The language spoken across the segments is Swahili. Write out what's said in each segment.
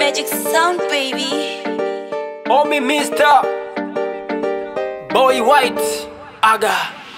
Magic sound, baby. Oh, me Mr. Boy White Aga.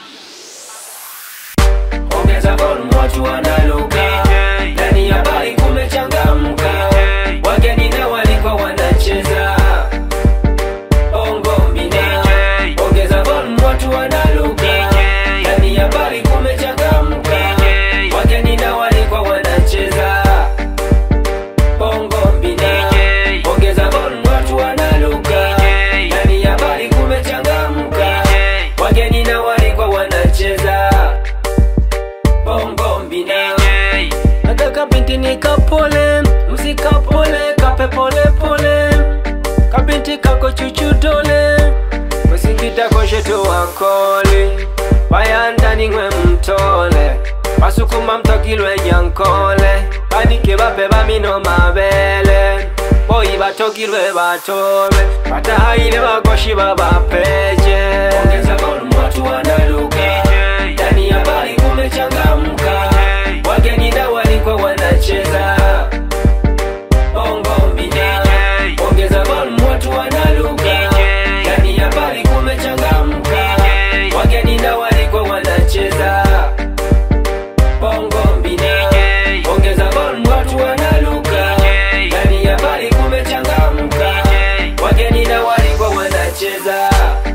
Ongeza volume, watu wanaluka. Ndani ya bari kumechangamka. Wageni na walikuwa wanacheza bongo mbina. Ongeza volume, watu wanaluka. Ndani ya bari kumechangamka. Wageni na walikuwa wanacheza bongo mbina. Ongeza volume, watu wanaluka. Ndani ya bari kumechangamka. Wageni na walikuwa wanacheza bongo mbina. Nataka binti nikapole, msikapole, kape pole pole. Kabinti kako chuchu dole, musikita koshetu wakoli. Bayanda ningwe mtole, basukuma mtokilwe nyankole. Banike bape bamino mabele, boyi batokilwe batole. Batahaile bakoshi babapeje. Ongeza volume, watu wanaluka. Ndani ya bari kumechangamka. Wageni na walikuwa wanacheza bongo mbina. Ongeza volume, watu wanaluka. Ndani ya bari kumechangamka. Wageni na walikuwa wanacheza bongo mbina. Ongeza volume, watu wanaluka. Ndani ya bari kumechangamka. Wageni na walikuwa wanacheza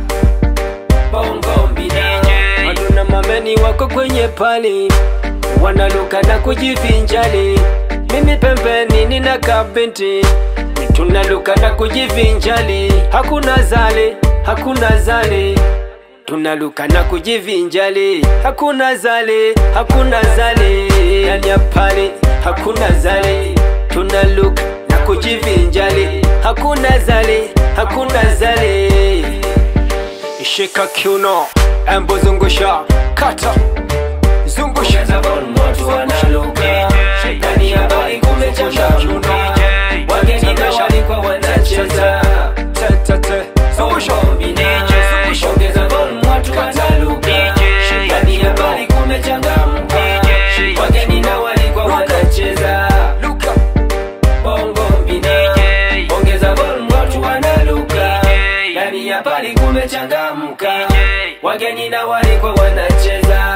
bongo mbina. Watu na mameni wako kwenye pali, wanaluka na kujivinjali. Mimi pembeni nina kabinti, tunaluka na kujivinjali. Hakuna zali, hakuna zali, tunaluka na kujivinjali. Hakuna zali, hakuna zali, ndani ya pali hakuna zali, tunaluka na kujivinjali. Hakuna zali, hakuna zali. Shika kiuno, embo zungusha, kata zungusha. Ongeza volume, watu wanaluka. Ndani ya bari kumechangamka. Wageni na walikuwa wanacheza zungusha mbina. Ongeza volume, watu wanaluka. Ndani ya bari kumechangamka. Wageni na walikuwa wanacheza bongo mbina. Ongeza volume, watu wanaluka. Ndani ya bari kumechangamka. Wageni na walikuwa wanacheza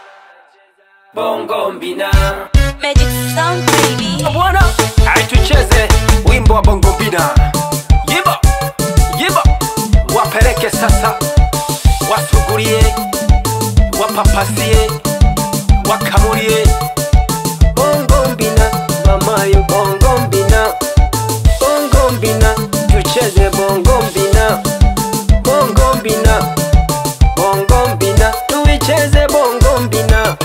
bongo mbina. Magic sound, baby. Bwana, tucheze wimbo wa bongo mbina. Yiba, yiba. Wapeleke sasa, wasugulie, wapapasie, wakamulie. Bongo mbina, mamayo bongo mbina. Bongo mbina, tucheze bongo mbina. Bongo mbina, bongo mbina, tuicheze bongo mbina.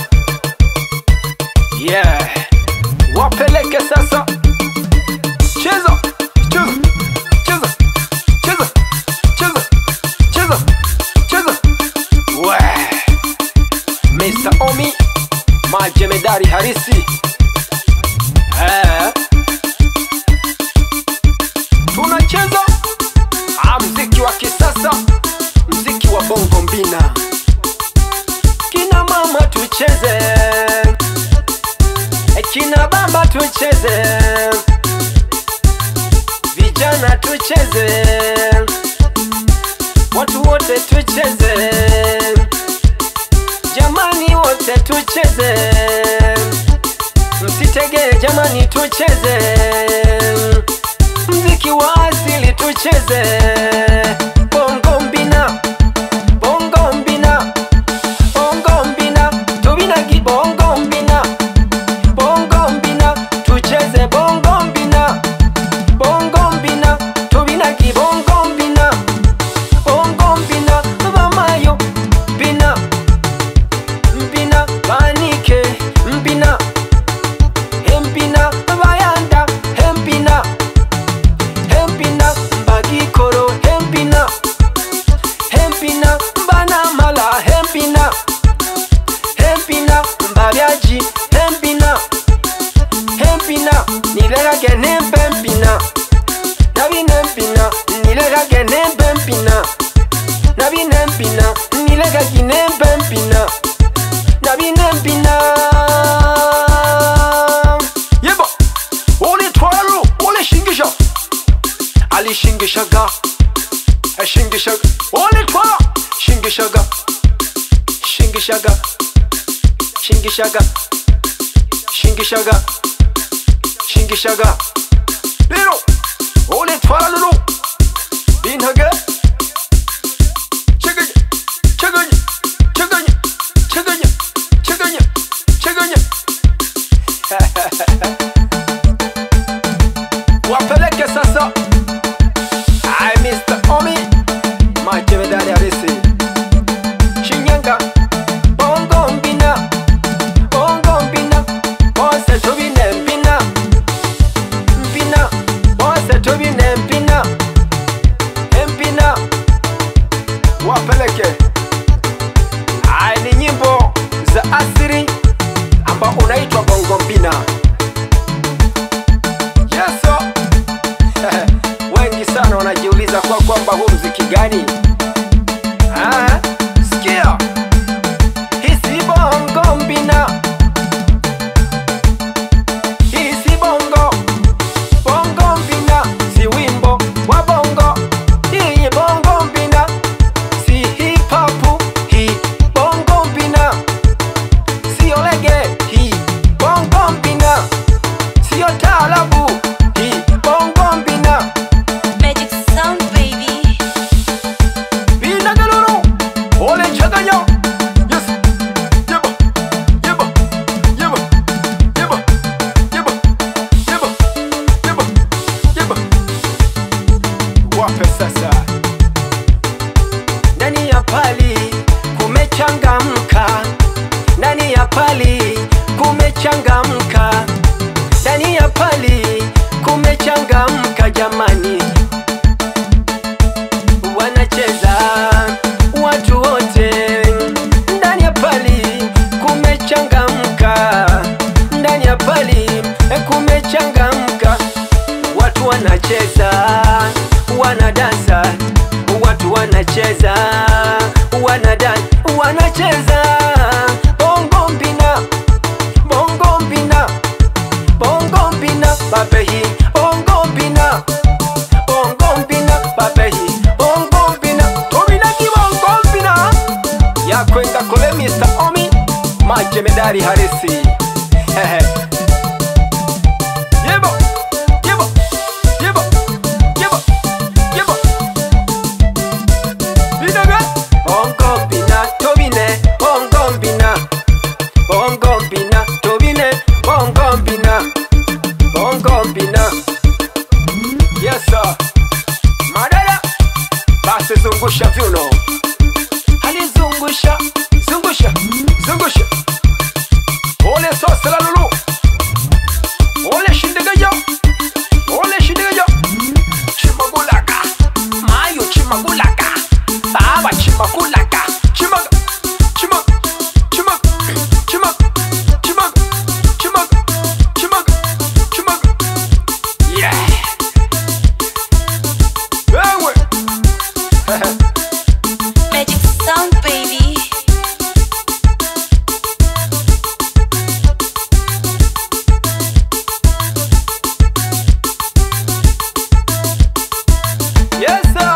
Yeah, wapeleke sasa. Cheza, cheza, cheza, cheza, cheza, cheza, cheza. Wee, Mr. Omi, majemedari harisi. Tunacheza mziki wa kisasa, mziki wa bongo mbina. Kina mama tucheze, kina baba tucheze, vijana tucheze, watu wote tucheze, jamani wote tucheze. Msitegee jamani, tucheze mziki wa asili, tucheze bongo mbina. Bongo mbina, bongo mbina, tubinagi bongo mbina. Bongo mbina, tucheze bongo mbina. Bongo mbina, tubinagi bongo mbina. Bongo mbina, mamayo mbina. Mbina, banike mbina. Mbina, bayanda mbina. Mbina, bagikoro mbina. Mbina, banamala mbina. Mbina, mbabyaji mbina. Mbina, nilegage nembe mbina. Nabi nembina, nilegage nembe mbina. Nabi nembina, nilegage nembe mbina. Nabi nembina. Yeba, ole twaru, ole shingisha. Ali shingishaga, shingishaga, ole twala, shingishaga, shingishaga, shingishaga, shingishaga, shingishaga. Lero, ole twala lulu, binhaga, chaganya, chaganya, chaganya, chaganya, chaganya, chaganya. Wapeleke sasa. I Mr. Omi Majemedali Harisi Shinyanga Bongo Mbina Bongo Mbina Bose tubine Mbina Mbina Bose tubine Mbina Mbina Wapeleke. Ni nyimbo za asiri amba unaitwa Bongo Mbina. Yeso wengi sana wanajiuliza kwamba huu mziki gani? Sikia, hisi Bongo Mbina, hisi Bongo Mbina, si wimbo wa bongo. Hii Bongo Mbina, si hip hop. Hii Bongo Mbina, si olege. Hii Bongo Mbina, si otalabu. Hii Bongo Mbina. Magic sound, baby. Bina galuru, ole chaganya. Yes, yeba, yeba, yeba, yeba, yeba, yeba, yeba, yeba. Wape sasa. Ndani ya pali kumechangamka, ndani ya pali kumechangamka, ndani ya pali kumechangamka jamani. Wanacheza watu wote, ndani ya pali kumechangamka, ndani ya pali kumechangamka. Watu wanacheza, wanadansa, watu wanacheza, wanacheza. Bongo Mbina, Bongo Mbina, Bongo Mbina, babehi. Bongo Mbina, Bongo Mbina, babehi. Bongo Mbina, tobina ki Bongo Mbina. Ya kwenga kole Mr. Omi Majemedali Harisi. Yebo, yebo, yebo, yebo, yebo. Binaga Bongo Mbina, tobine Bongo Mbina, Bongo Mbina, tobine Bongo Mbina, Bongo Mbina. Yes sir. Madada basi zungusha viuno. Hali zungusha, zungusha, zungusha. Ole sosa la lulu, ole shindigayo, ole shindigayo. Chimagulaka, mayo chimagulaka, baba chimagulaka, chimag, chimag, chimag, chimag, chimag, chimag, chimag, chimag. Yeah. Ewe. Magic sound, baby. Yes sir.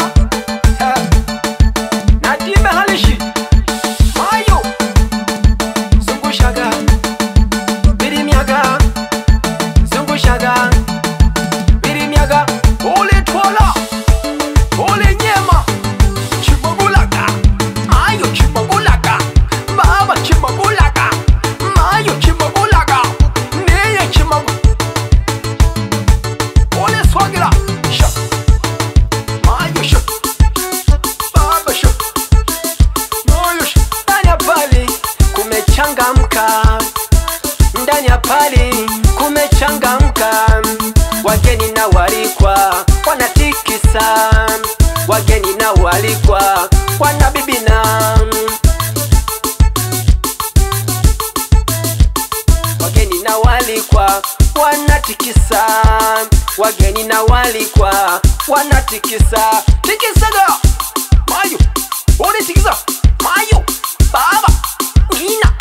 Nadime halishi mayo zungushaga, birimyaga, zungushaga, birimyaga. Ole twala, ole nyema, chimagulaka, mayo chimagulaka, baba chimagulaka, mayo chimagulaka, neye chimagu. Ole swagira, sha, mayo sha, baba sha, mayo sha. Ndani ya pali kumechangamka, ndani ya pali kumechangamka. Wageni na walikwa wanatikisa, wageni na walikwa wanabibina, wageni na walikwa wanatikisa, wageni na walikwa wanatikisa. Tikisaga mayo, ole tikisa mayo, baba nina